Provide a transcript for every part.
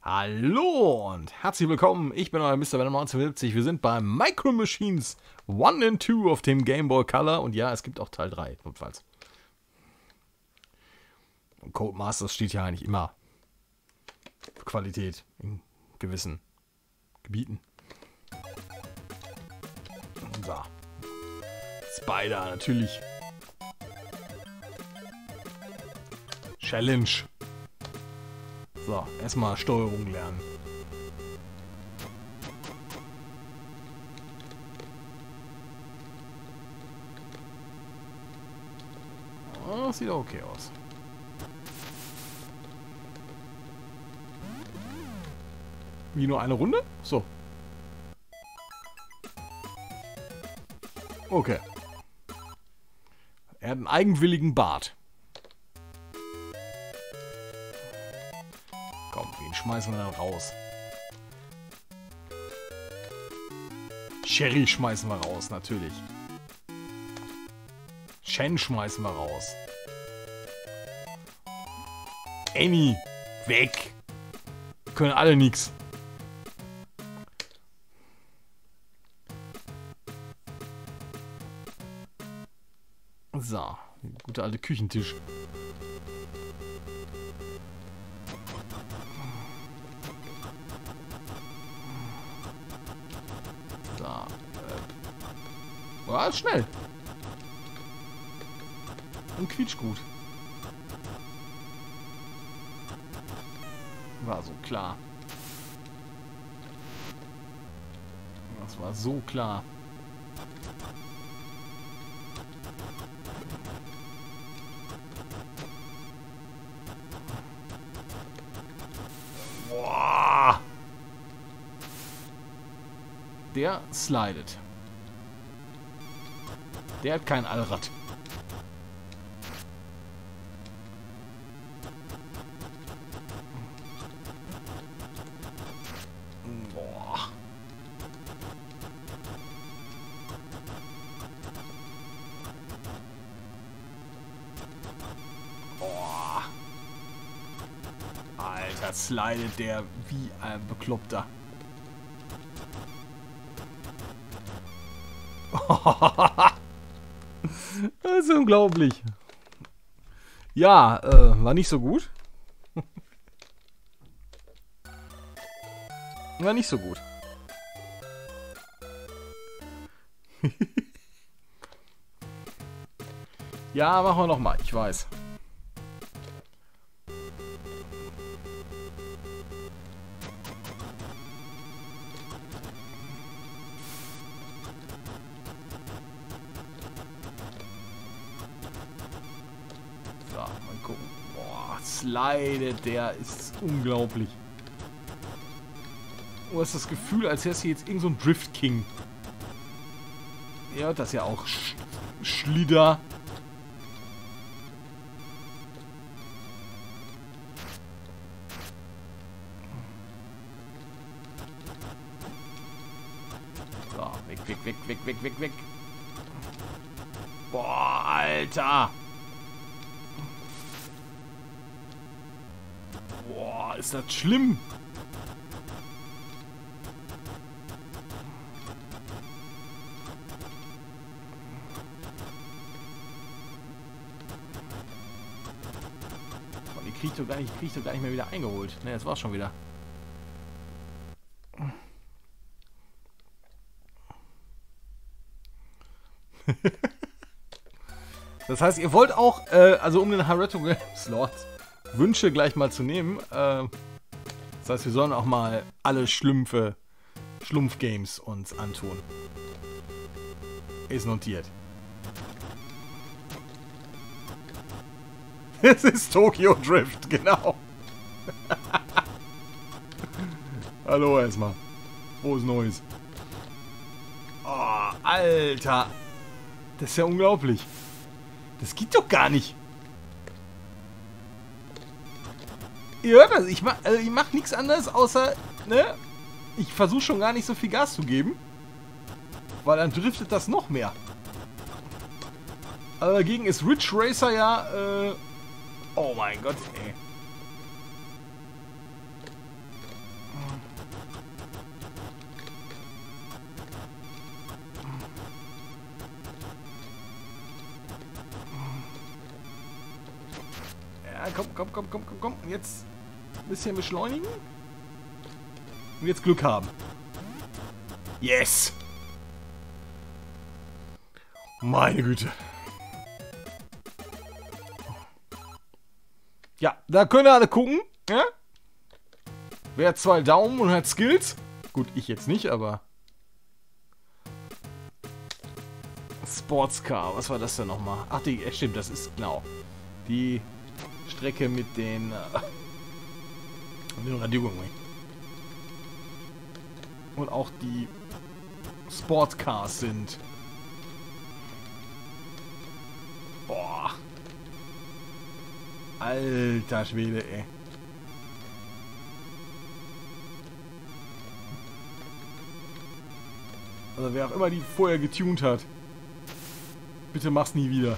Hallo und herzlich willkommen, ich bin euer Mr. Venom 1970. Wir sind bei Micro Machines 1 und 2 auf dem Game Boy Color und ja, es gibt auch Teil 3, notfalls. Und Codemasters steht ja eigentlich immer für Qualität in gewissen Gebieten. So. Spider natürlich. Challenge. So, erstmal Steuerung lernen. Oh, sieht okay aus. Wie nur eine Runde? So. Okay. Er hat einen eigenwilligen Bart. Komm, wen schmeißen wir dann raus? Sherry schmeißen wir raus, natürlich. Shen schmeißen wir raus. Annie, weg. Können alle nix. So, guter alte Küchentisch. So, ist schnell. Und quietscht gut. War so klar. Das war so klar. Boah. Der slidet. Der hat kein Allrad. Boah. Boah. Alter, slidet der wie ein Bekloppter. Das ist unglaublich. Ja, war nicht so gut. War nicht so gut. Ja, machen wir nochmal. Ich weiß. So, mal gucken. Boah, slidet, der ist unglaublich. Du hast das Gefühl, als wärst du jetzt irgend so ein Drift King. Ja, das ist ja auch Schlitter. So, weg. Boah, Alter. Boah, ist das schlimm. Krieg ich doch gar nicht mehr wieder eingeholt. Ne, das war's schon wieder. Das heißt, ihr wollt auch, also um den Haretto Slot Wünsche gleich mal zu nehmen, das heißt, wir sollen auch mal alle Schlumpf-Games uns antun. Ist notiert. Es ist Tokyo Drift, genau. Hallo erstmal. Frohes Neues. Oh, Alter. Das ist ja unglaublich. Das geht doch gar nicht. Ihr hört das, ich mach nichts anderes außer, ne? Ich versuche schon gar nicht so viel Gas zu geben. Weil dann driftet das noch mehr. Aber dagegen ist Ridge Racer ja, oh mein Gott, ey. komm, komm, komm, komm, komm, komm. Jetzt ein bisschen beschleunigen. Und jetzt Glück haben. Yes! Meine Güte. Ja, da können alle gucken. Ja? Wer hat 2 Daumen und hat Skills? Gut, ich jetzt nicht, aber... Sportscar, was war das denn nochmal? Ach, die, stimmt, das ist genau. Die Strecke mit den... Und auch die Sportcars sind. Boah. Alter Schwede, ey. Also wer auch immer die vorher getuned hat. Bitte mach's nie wieder.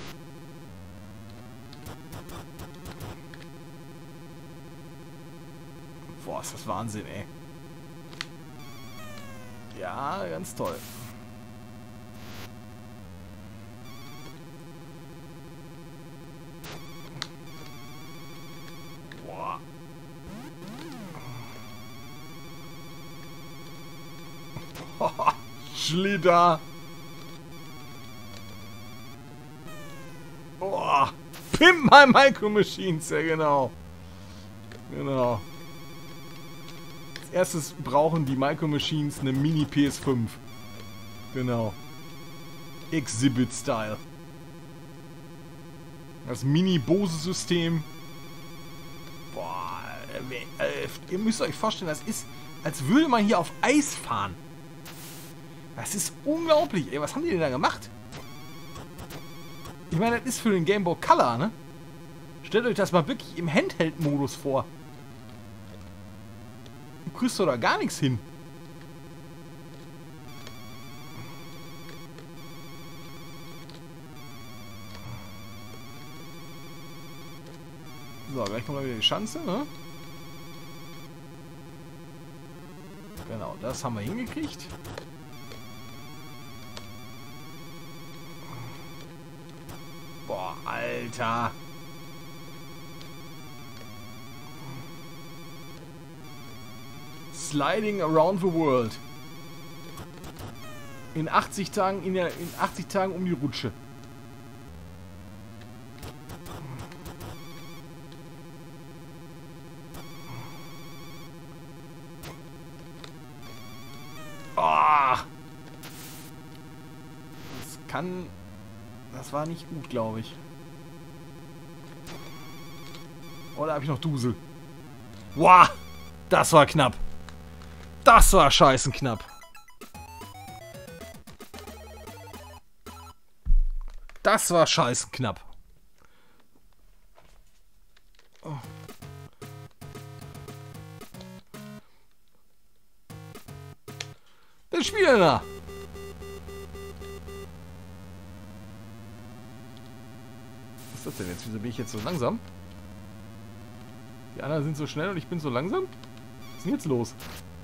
Boah, ist das Wahnsinn, ey. Ja, ganz toll. Boah. Schlitter. Boah. Pimp my Micro Machines, ja genau. Genau. Als erstes brauchen die Micro Machines eine Mini PS5. Genau. Exhibit Style. Das Mini-Bose-System. Boah. Ihr müsst euch vorstellen, das ist, als würde man hier auf Eis fahren. Das ist unglaublich, ey. Was haben die denn da gemacht? Ich meine, das ist für den Game Boy Color, ne? Stellt euch das mal wirklich im Handheld-Modus vor. Du kriegst doch da gar nichts hin. So, gleich kommt wieder die Schanze, ne? Genau, das haben wir hingekriegt. Boah, Alter. Sliding around the world. In 80 Tagen, in 80 Tagen um die Rutsche. Oh. Das kann... Das war nicht gut, glaube ich. Oder habe ich noch Dusel? Wow, das war knapp. Das war scheißen knapp. Das war scheißen knapp. Oh. Der Spieler. Was ist das denn jetzt? Wieso bin ich jetzt so langsam? Die anderen sind so schnell und ich bin so langsam? Was ist denn jetzt los?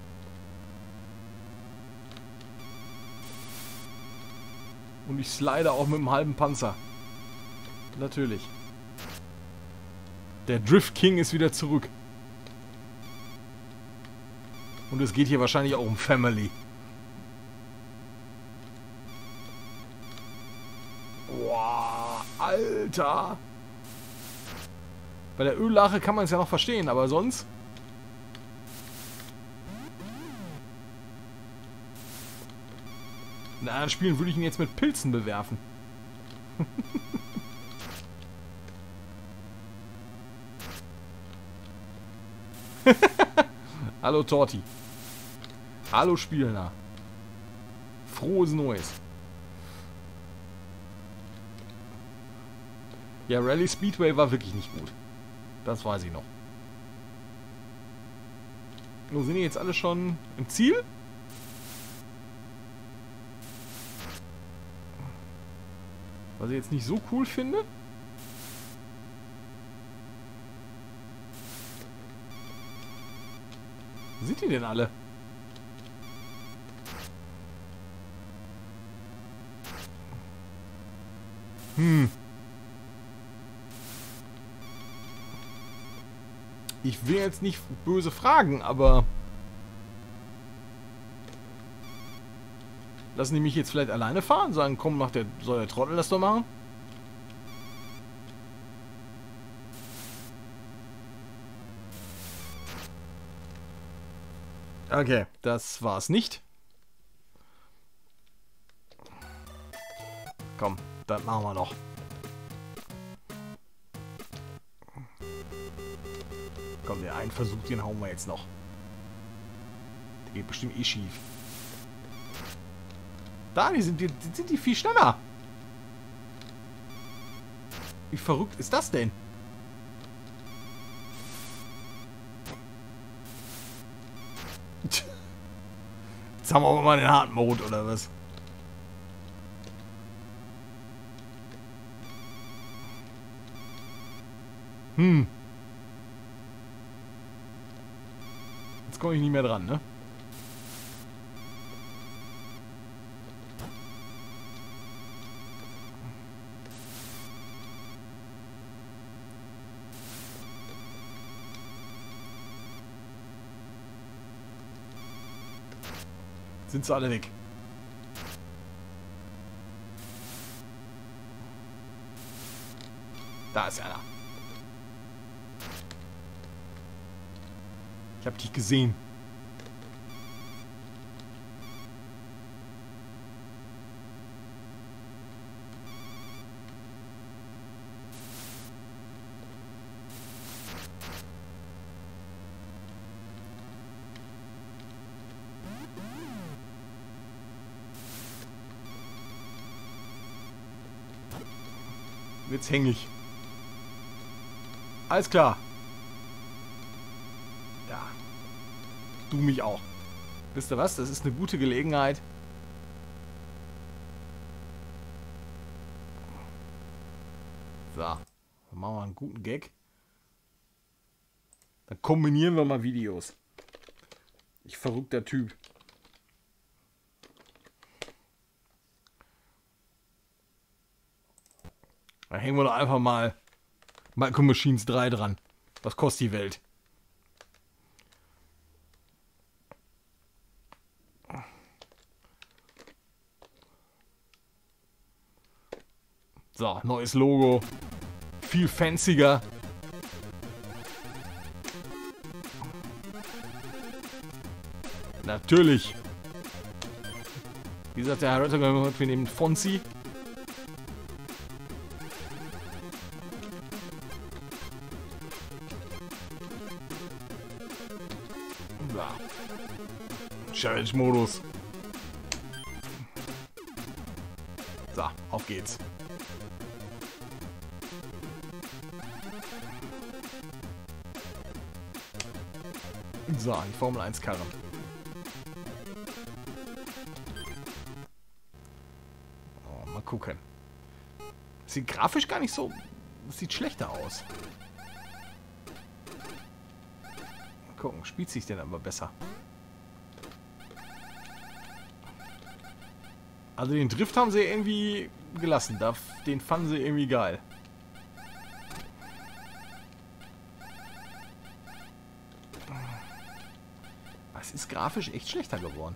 Und ich slide auch mit einem halben Panzer. Natürlich. Der Drift King ist wieder zurück. Und es geht hier wahrscheinlich auch um Family. Boah, Alter. Bei der Öllache kann man es ja noch verstehen, aber sonst... In anderen Spielen würde ich ihn jetzt mit Pilzen bewerfen. Hallo Torti. Hallo Spielner. Frohes Neues. Ja, Rally Speedway war wirklich nicht gut. Das weiß ich noch. So, sind die jetzt alle schon im Ziel? Was ich jetzt nicht so cool finde. Wo sind die denn alle? Ich will jetzt nicht böse fragen, aber... Lassen die mich jetzt vielleicht alleine fahren? Sagen, komm, soll der Trottel das doch machen? Okay, das war's nicht. Komm, das machen wir noch. Komm, der einen Versuch, den hauen wir jetzt noch. Der geht bestimmt eh schief. Da, die sind die viel schneller. Wie verrückt ist das denn? Jetzt haben wir aber mal den harten Mode, oder was? Jetzt komme ich nicht mehr dran, ne? Sind sie alle weg. Da ist einer. Ich hab dich gesehen. Jetzt hänge ich. Alles klar. Ja. Du mich auch. Wisst ihr was? Das ist eine gute Gelegenheit. So. Dann machen wir einen guten Gag. Dann kombinieren wir mal Videos. Ich verrückter Typ. Da hängen wir doch einfach mal Micro Machines 3 dran. Was kostet die Welt? So, neues Logo. Viel fancier. Natürlich. Wie gesagt, der Herr Rötter, wir nehmen Fonzie. Challenge-Modus. So, auf geht's. So, die Formel 1 Karre. Oh, mal gucken. Sieht grafisch gar nicht so... Sieht schlechter aus. Mal gucken, spielt sich denn aber besser. Also den Drift haben sie irgendwie gelassen. Den fanden sie irgendwie geil. Es ist grafisch echt schlechter geworden.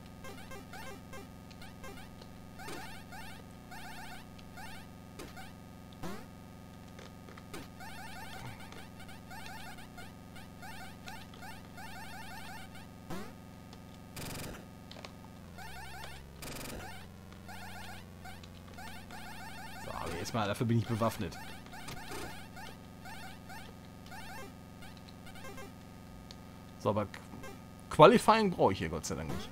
Mal, dafür bin ich bewaffnet. So, aber Qualifying brauche ich hier Gott sei Dank nicht.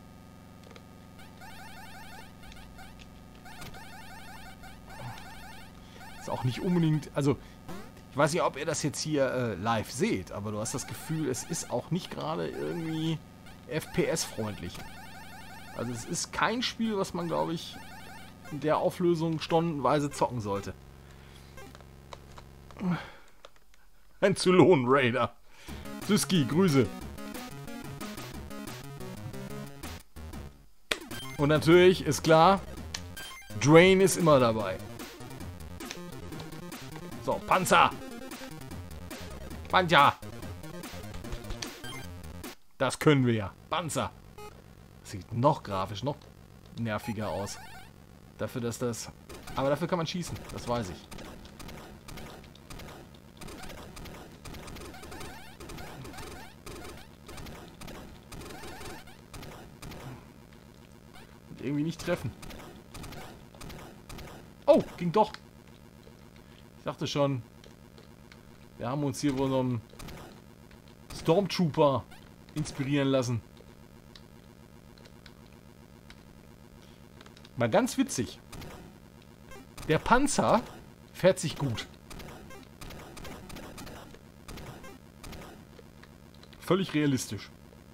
Ist auch nicht unbedingt, also ich weiß nicht, ob ihr das jetzt hier live seht, aber du hast das Gefühl, es ist auch nicht gerade irgendwie FPS-freundlich. Also es ist kein Spiel, was man, glaube ich, in der Auflösung stundenweise zocken sollte. Ein Zylon Raider. Süski, Grüße. Und natürlich ist klar, Drain ist immer dabei. So, Panzer. Panzer. Das können wir ja. Panzer. Das sieht noch grafisch, noch nerviger aus. Dafür, dass das... Aber dafür kann man schießen. Das weiß ich. Und irgendwie nicht treffen. Oh, ging doch. Ich dachte schon, wir haben uns hier wohl noch einen Stormtrooper inspirieren lassen. Mal ganz witzig. Der Panzer fährt sich gut. Völlig realistisch.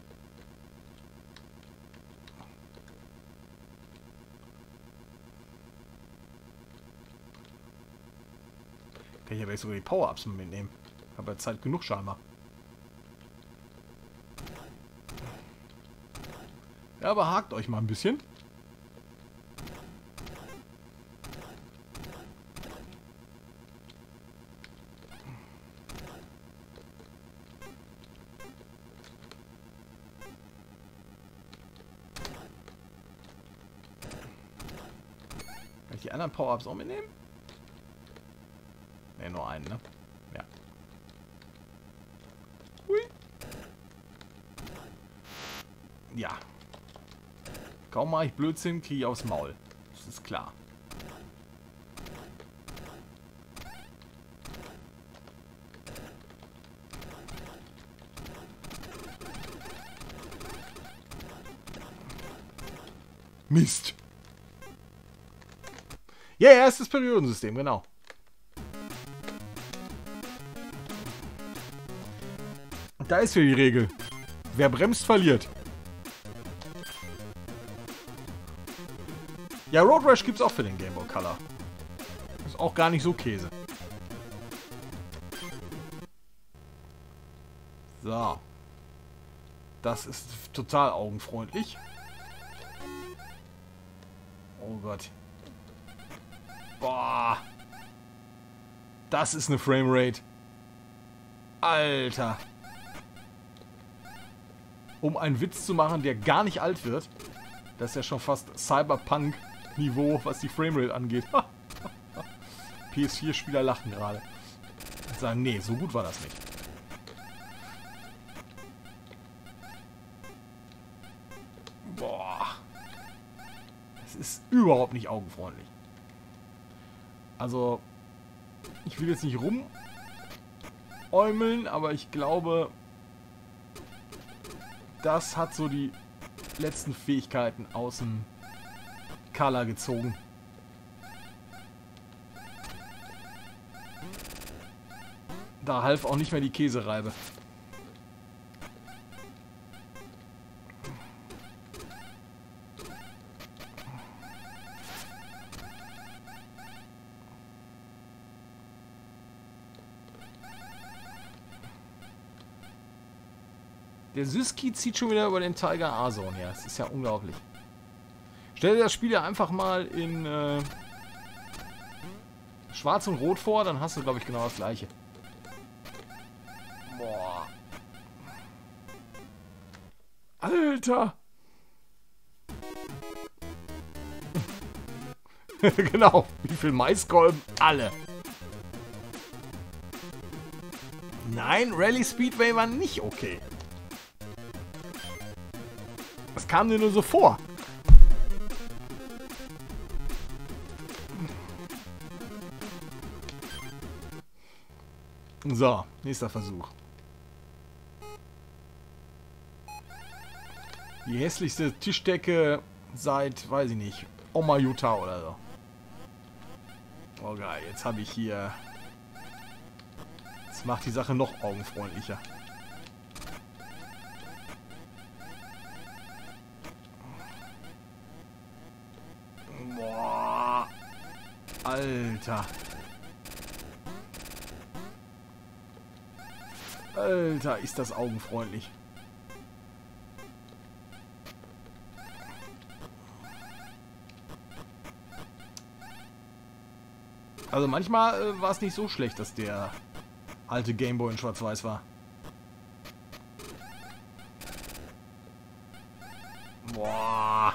Kann ich ja gleich sogar die Power-Ups mitnehmen. Habe ja Zeit genug scheinbar. Ja, aber hakt euch mal ein bisschen. Kann ich die anderen Power-Ups auch mitnehmen? Ne, nur einen, ne? Ja. Hui. Ja. Kaum mache ich Blödsinn, kriege ich aufs Maul. Das ist klar. Mist. Ja, yeah, erstes Periodensystem, genau. Da ist ja die Regel. Wer bremst, verliert. Ja, Road Rash gibt's auch für den Game Boy Color. Ist auch gar nicht so Käse. So. Das ist total augenfreundlich. Oh Gott. Boah. Das ist eine Framerate. Alter. Um einen Witz zu machen, der gar nicht alt wird. Das ist ja schon fast Cyberpunk-Niveau, was die Framerate angeht. PS4-Spieler lachen gerade. Und sagen, nee, so gut war das nicht. Boah. Das ist überhaupt nicht augenfreundlich. Also, ich will jetzt nicht rumäumeln, aber ich glaube, das hat so die letzten Fähigkeiten aus dem Color gezogen. Da half auch nicht mehr die Käsereibe. Der Syski zieht schon wieder über den Tiger A-Zone her. Das ist ja unglaublich. Stell dir das Spiel ja einfach mal in Schwarz und Rot vor, dann hast du, glaube ich, genau das gleiche. Boah. Alter. Genau. Wie viel Maiskolben? Alle. Nein, Rally Speedway war nicht okay. Das kam dir nur so vor. So, nächster Versuch. Die hässlichste Tischdecke seit, weiß ich nicht, Oma Utah oder so. Oh geil, jetzt habe ich hier... Das macht die Sache noch augenfreundlicher. Boah. Alter. Alter, ist das augenfreundlich. Also manchmal war es nicht so schlecht, dass der alte Gameboy in Schwarz-Weiß war. Boah.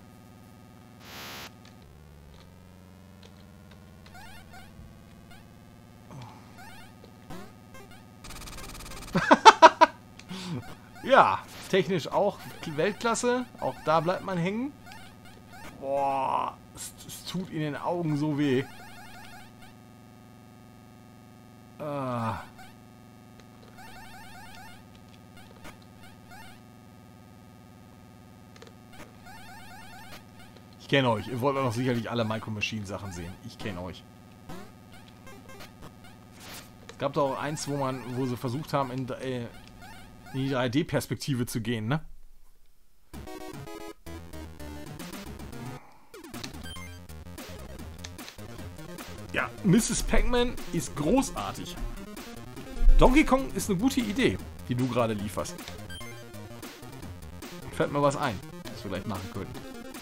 Ja, technisch auch Weltklasse. Auch da bleibt man hängen. Boah, es tut in den Augen so weh. Ah. Ich kenne euch. Ihr wollt auch sicherlich alle Micro Machine Sachen sehen. Ich kenne euch. Es gab doch auch eins, wo sie versucht haben, in die 3D-Perspektive zu gehen, ne? Ja, Mrs. Pac-Man ist großartig. Donkey Kong ist eine gute Idee, die du gerade lieferst. Fällt mir was ein, was wir gleich machen können.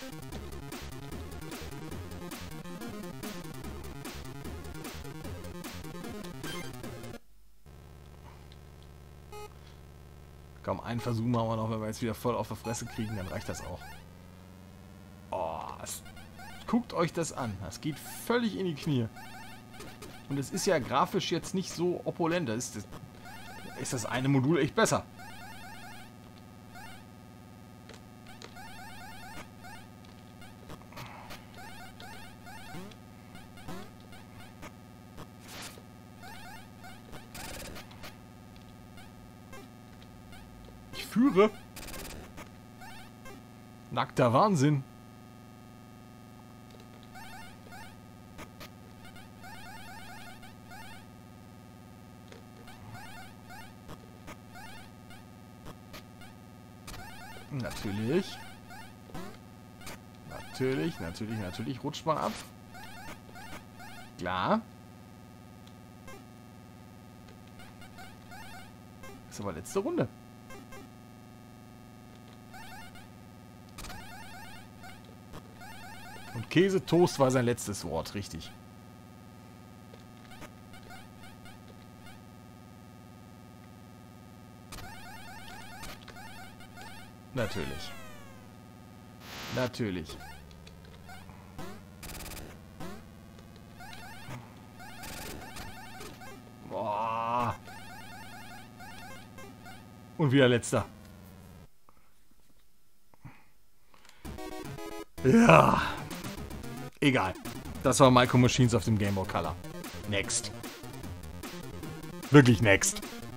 Komm, einen Versuch machen wir noch, wenn wir jetzt wieder voll auf der Fresse kriegen, dann reicht das auch. Oh, guckt euch das an. Das geht völlig in die Knie. Und es ist ja grafisch jetzt nicht so opulent. Da ist das eine Modul echt besser. Ich führe. Nackter Wahnsinn. Natürlich. Natürlich rutscht man ab. Klar. Ist aber letzte Runde. Und Käsetoast war sein letztes Wort, richtig. Natürlich. Natürlich. Boah. Und wieder letzter. Ja. Egal. Das war Micro Machines auf dem Game Boy Color. Next. Wirklich next.